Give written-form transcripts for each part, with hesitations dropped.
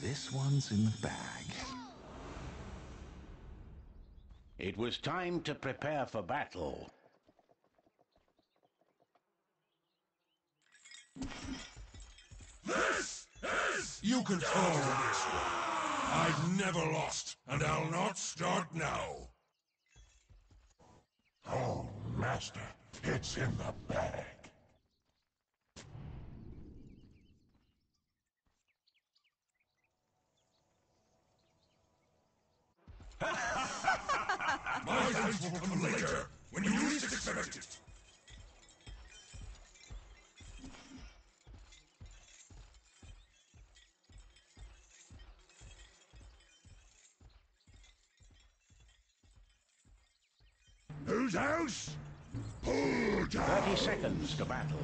This one's in the bag. It was time to prepare for battle. This is... You can call this one. I've never lost, and I'll not start now. Oh, Master, it's in the bag. My thanks will come later, when you least expect it. Whose house? Pull down! 30 seconds to battle.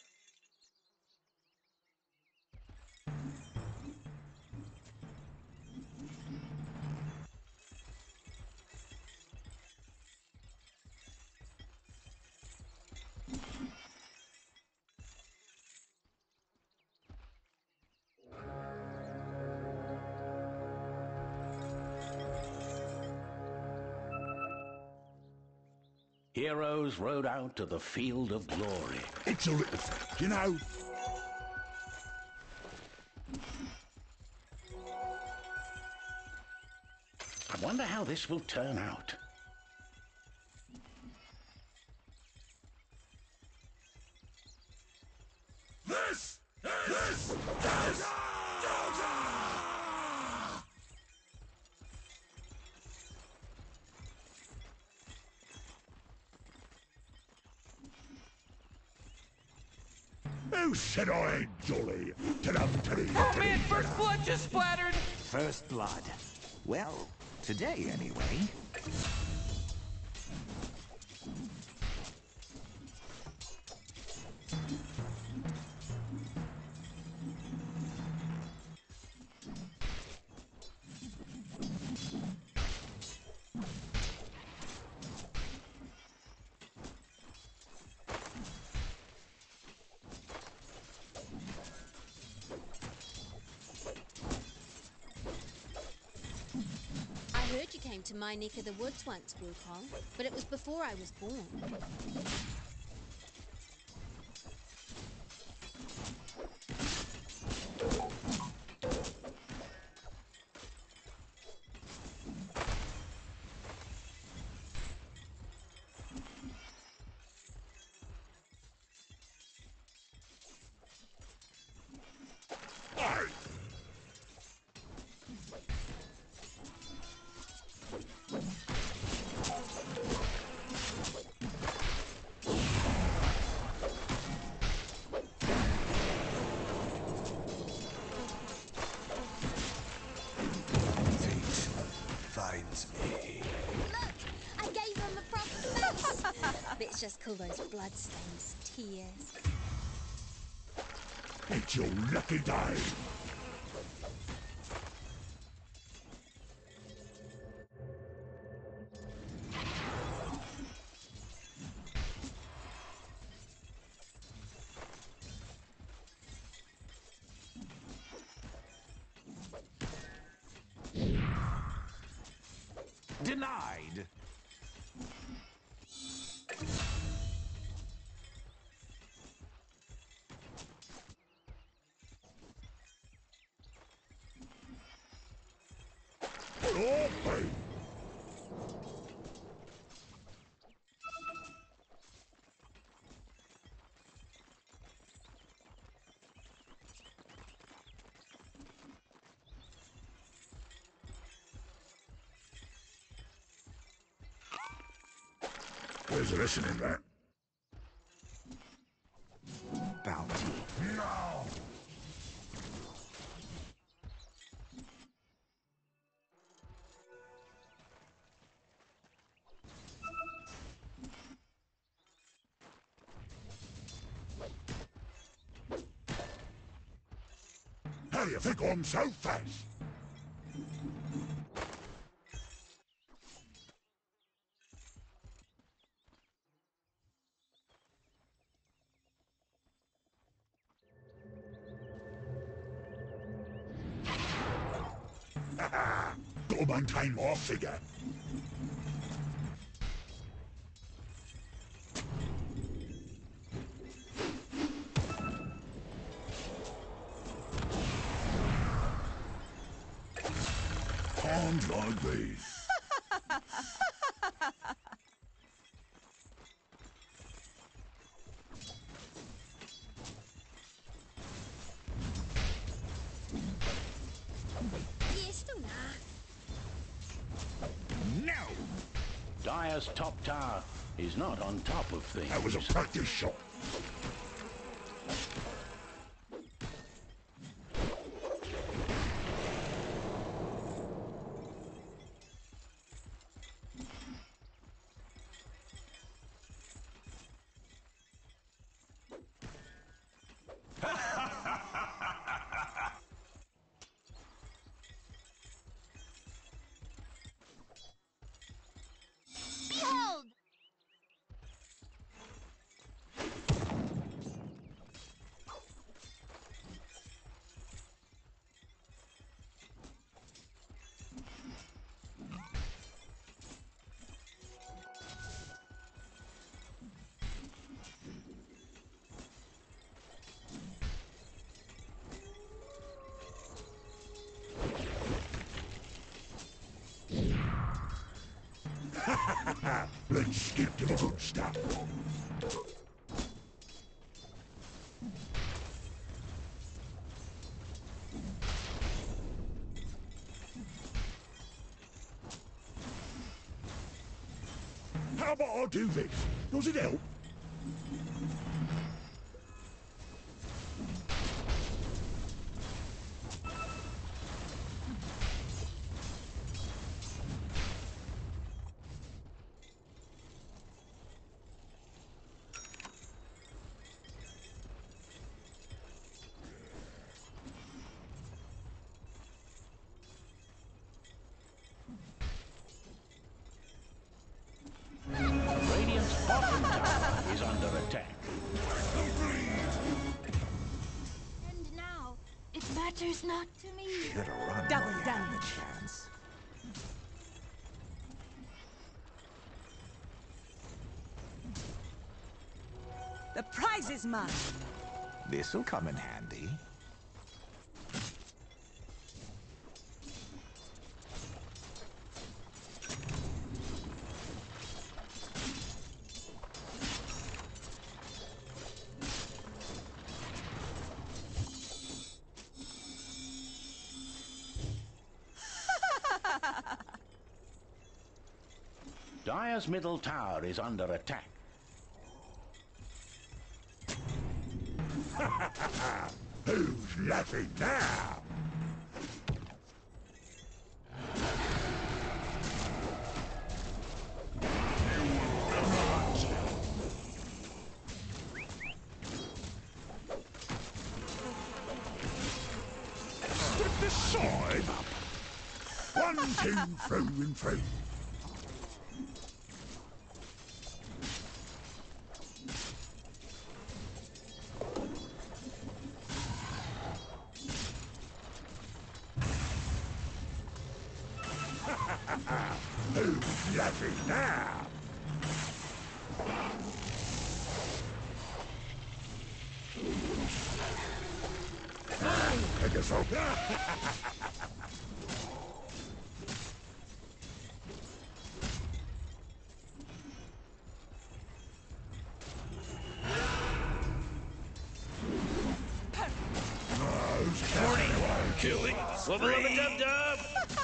Heroes rode out to the field of glory. It's a little fact, you know. I wonder how this will turn out. This! Who said I ain't jolly? Oh man, first blood just splattered! First blood. Well, today anyway. I heard you came to my neck of the woods once, Wukong, but it was before I was born. Finds me. Look! I gave him a proper face! Let's just call those bloodstains tears. It's your lucky day. Denied. Open! There's a lesson in that. Bounty. No! How do you think I'm so fast? It'll maintain my figure. Can't like these. Yeah, still nah. No! Dire's top tower is not on top of things. That was a practice shot. Behold! Let's skip to the good stuff. How about I do this? Does it help? Radiant's bottom tower is under attack. And now, it matters not to me. Should've run Double while you had damage. the chance. The prize is mine. This'll come in handy. Dire's middle tower is under attack. Who's laughing now? Step aside. 1, 2, through and through. Who's laughing now? Take us off. Killing. Level up a dub-dub.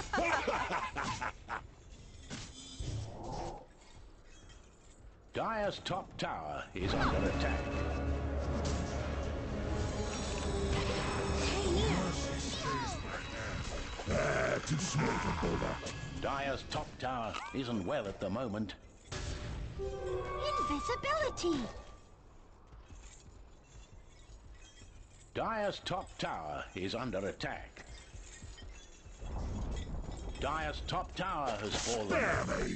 Dire's top tower is under attack. Too small to bother. Dire's top tower isn't well at the moment. Invisibility. Dire's top tower is under attack. Dire's top tower has fallen. Spare me.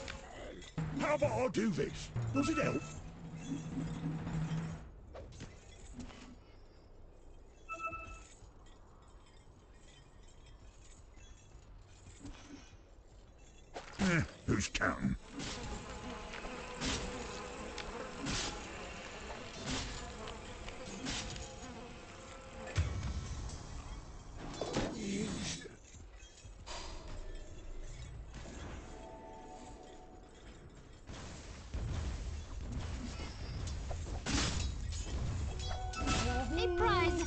How about I do this? Does it help? Who's counting? A prize.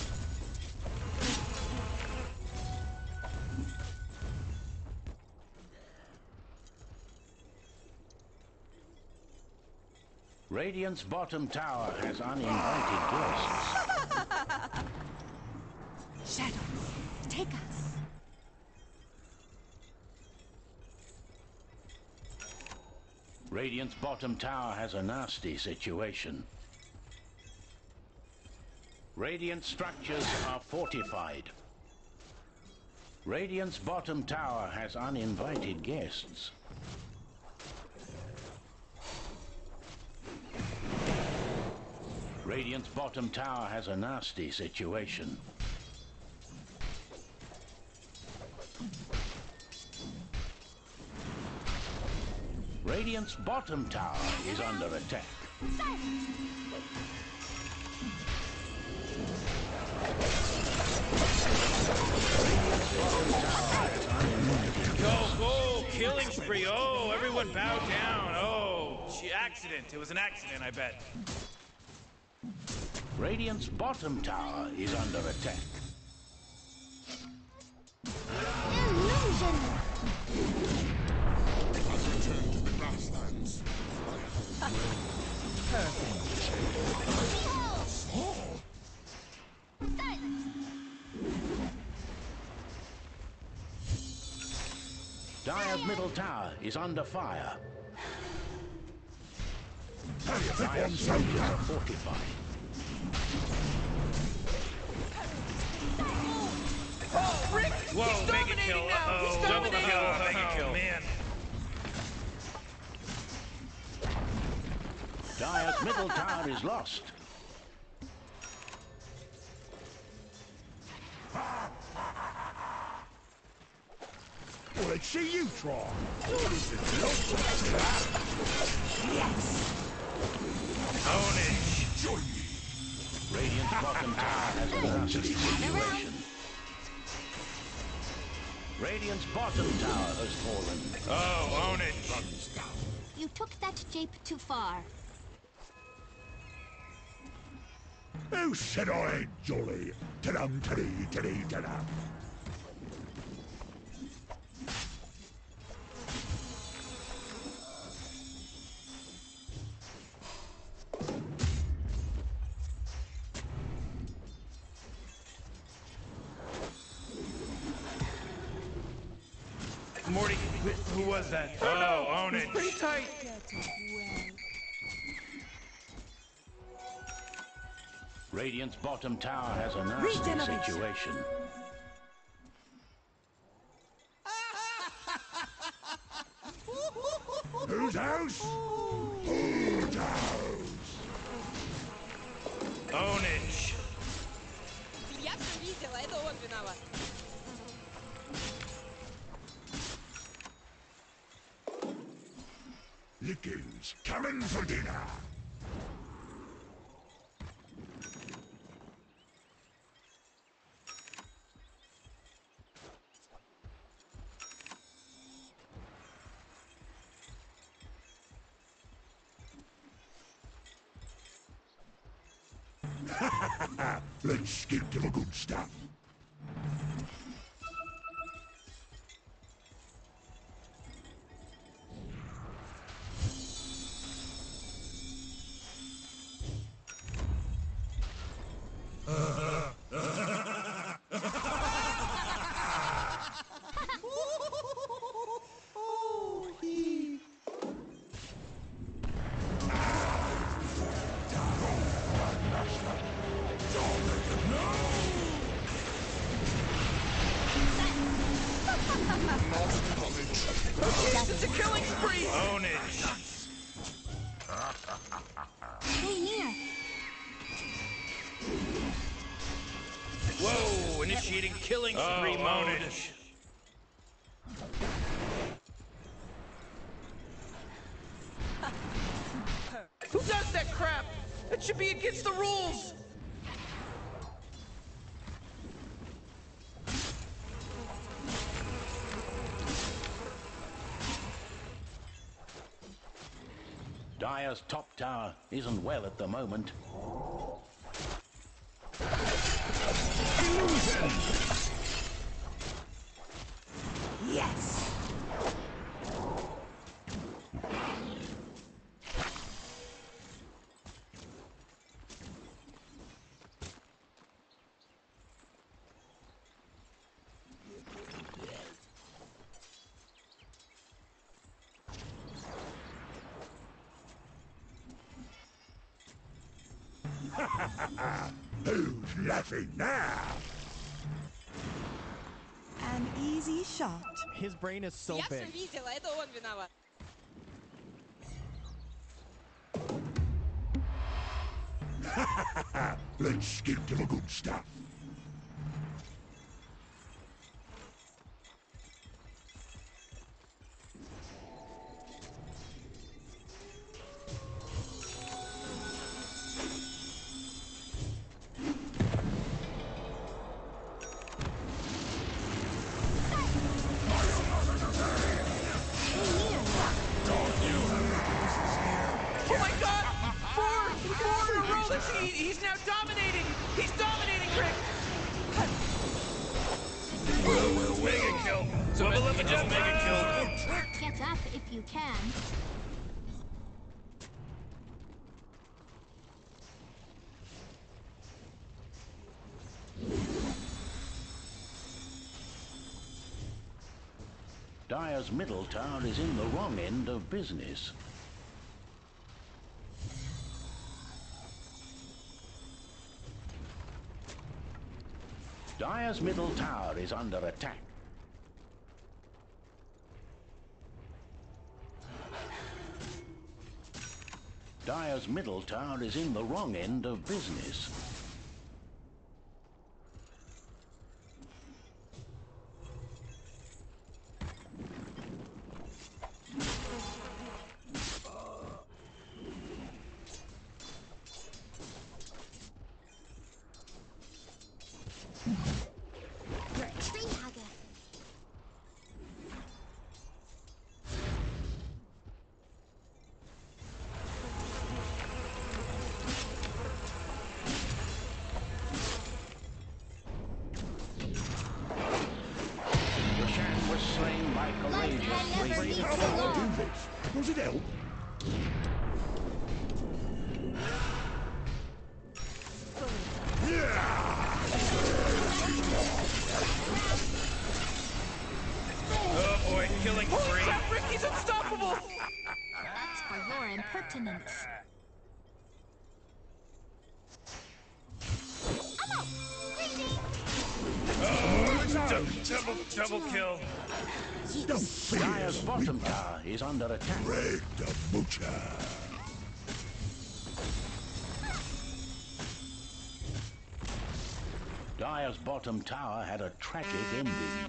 Radiant's bottom tower has uninvited guests. Shadows, take us. Radiant's bottom tower has a nasty situation. Radiant structures are fortified. Radiant's bottom tower has uninvited guests. Radiant's bottom tower has a nasty situation. Radiant's bottom tower is under attack. Go, go! Killing spree! Oh, everyone bow down! Oh, accident. It was an accident, I bet. Radiant's bottom tower is under attack. Illusion. Return to the grasslands. Dire's middle tower is under fire. Everyone Dire's so soldiers are fortified. Whoa, mega kill! Uh-oh, double kill! Mega kill! Man, Dire's middle tower is lost. Well, let's see you try. own it! Join me. Radiant's bottom tower has a nasty situation. Radiant's bottom tower has fallen. Oh, own it! Guns down. You took that jape too far. Who said I ain't jolly? Ta-dum, ta-dee, ta-dee, ta-dum. Morty, who was that? Oh, own it! Pretty tight. Radiant's bottom tower has a nasty Regeneration. situation. Whose house? Whose house? Own it! Я все видела, это он виноват. Lickings coming for dinner. Let's skip to the good stuff. It's a killing spree. Own it! Stay near. Whoa! Initiating killing spree mode! crap! It should be against the rules! Dire's top tower isn't well at the moment. Yes! Who's laughing now? An easy shot. His brain is so Я все big. видела, это он виноват. Let's skip to the good stuff. Oh my god! Four in a row! He's now dominating! He's dominating, Rick! Mega kill. Level up and just mega kill. Get up if you can. Dire's middle tower is in the wrong end of business. Dire's middle tower is under attack. Dire's middle tower is in the wrong end of business. Tree hugger. Yoshan was slain by courageous never Radiant. leaves How do I alone. do this? Does it help? Oh boy, killing Holy spree. crap, Ricky's unstoppable! That's for your impertinence. Double kill. Don't fear Dire's bottom tower is under attack. Greg the Butcher. Dire's bottom tower had a tragic ending.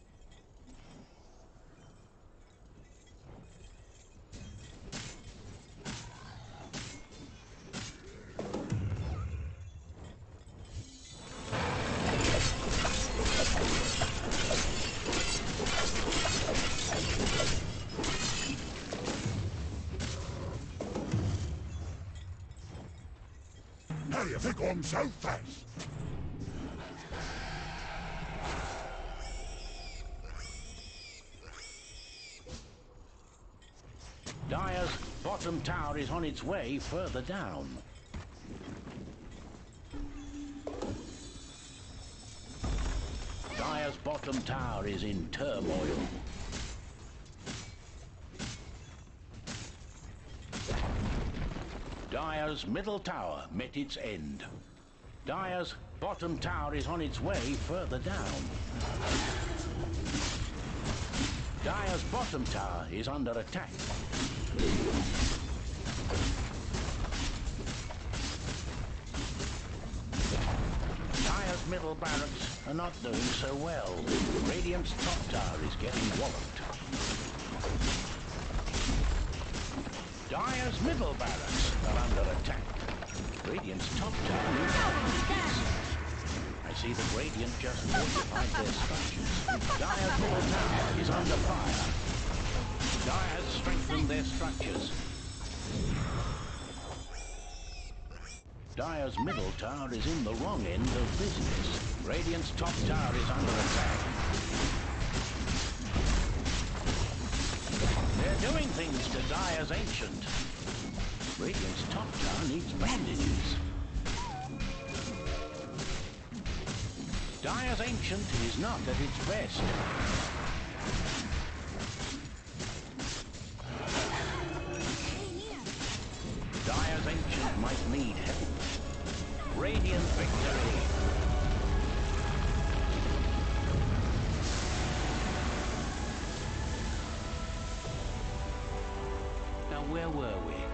How do you think I'm so fast? Dire's bottom tower is on its way further down. Dire's bottom tower is in turmoil. Dire's middle tower met its end. Dire's bottom tower is on its way further down. Dire's bottom tower is under attack. Dire's middle barracks are not doing so well. Radiant's top tower is getting walloped. Dire's middle barracks are under attack. Radiant's top tower needs bandages. I see that Radiant just fortified their structures. Dire's middle tower is under fire. Dire has strengthened their structures. Dire's middle tower is in the wrong end of business. Radiant's top tower is under attack. They're doing things to Dire's Ancient. Radiant's top tower needs bandages. Dire's Ancient is not at its best. Dire's Ancient might need help. Radiant victory. Now where were we?